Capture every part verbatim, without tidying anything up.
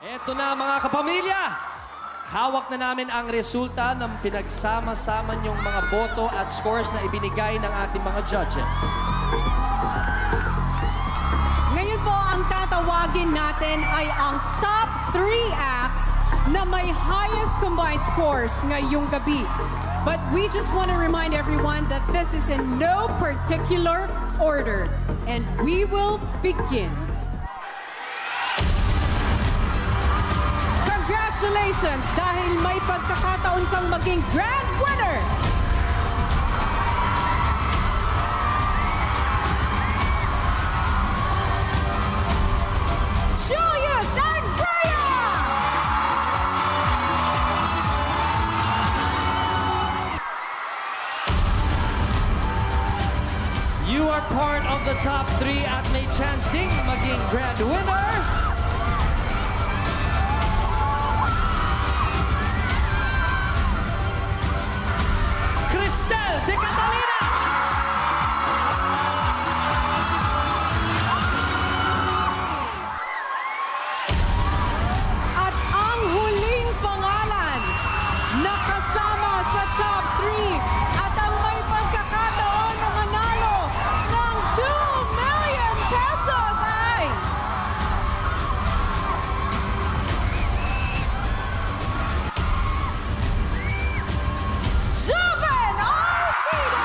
Eto na mga kapamilya! Hawak na namin ang resulta ng pinagsama-sama niyong mga boto at scores na ibinigay ng ating mga judges. Ngayon po, ang tatawagin natin ay ang top three acts na may highest combined scores ngayong gabi. But we just want to remind everyone that this is in no particular order. And we will begin. Congratulations! Dahil may pagkakataon kang maging grand winner! Julius and Freya! You are part of the top three at may chance ding maging grand winner. Cristel de Catalina! At ang huling pangalan na kasama sa top three at ang may pagkakataon na manalo ng two million pesos ay Joven Alpido!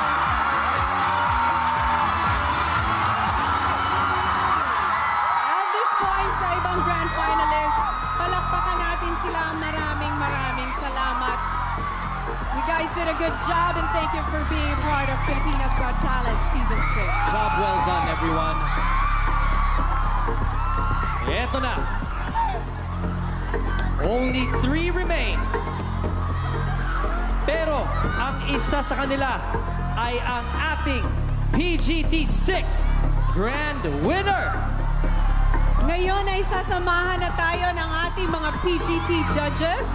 At this point sa ibang grand finalists, palakpakan natin sila. Maraming maraming salamat. You guys did a good job and thank you for being part of Pilipinas Got Talent Season six. Job well done, everyone. Eto na. Only three remain. Pero ang isa sa kanila ay ang ating P G T sixth Grand Winner. Ngayon ay sasamahan na tayo ng ating mga P G T judges.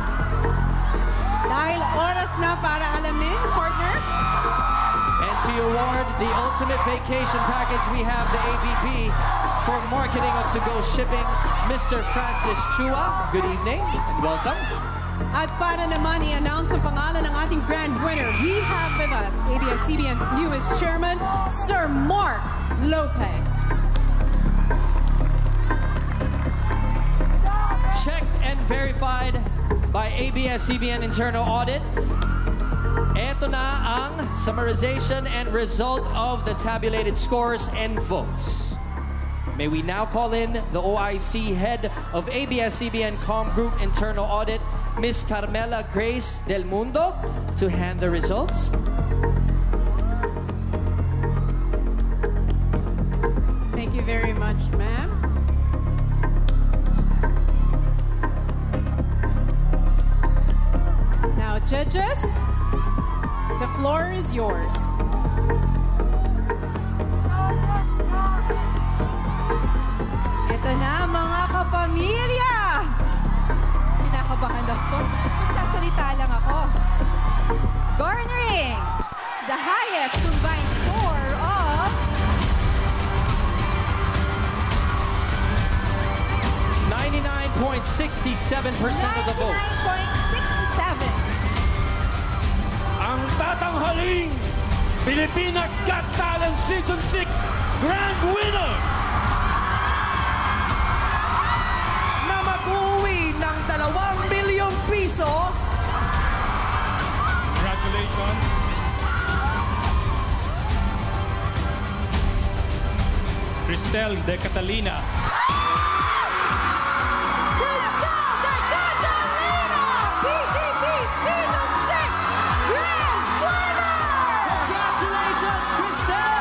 Dahil oras na para alamin, partner. And to award the ultimate vacation package, we have the A V P for marketing of To Go Shipping, Mister Francis Chua. Good evening and welcome. At para naman i-announce ang pangalan ng ating grand winner, we have with us A B S C B N's newest chairman, Sir Mark Lopez. Checked and verified by A B S C B N Internal Audit. Ito na ang summarization and result of the tabulated scores and votes. May we now call in the O I C head of A B S C B N Com Group Internal Audit, Miz Carmela Grace Del Mundo, to hand the results. Thank you very much, ma'am. Now, judges, the floor is yours. Ito na, mga kapamilya! Kinakabahan ako. Magsasalita lang ako. Garnering the highest combined score of ninety-nine point six seven percent of the votes. ninety-nine point six seven. Ang tatanghaling Pilipinas Got Talent Season six Grand Winner na mag-uwi ng dalawang milyong piso. Congratulations. Cristel de Catalina. Cristel de Catalina, P G T Season six Grand Winner! Congratulations, Cristel!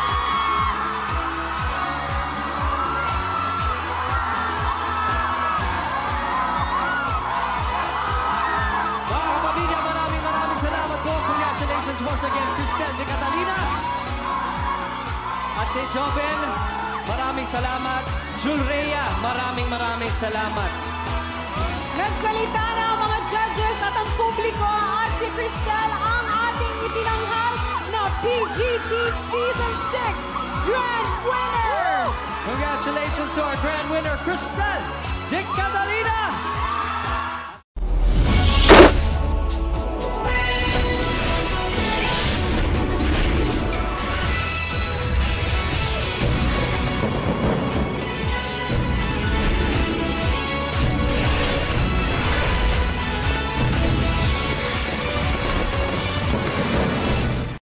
Mga kapamilya, maraming maraming salamat po. Congratulations once again, Cristel de Catalina. At kay Joven, maraming salamat. Julrea, maraming maraming salamat. Nagsalita na ang mga judges at ang publiko at si Cristel ang ating itinanghal na P G T Season six Grand Winner! Congratulations to our grand winner, Cristel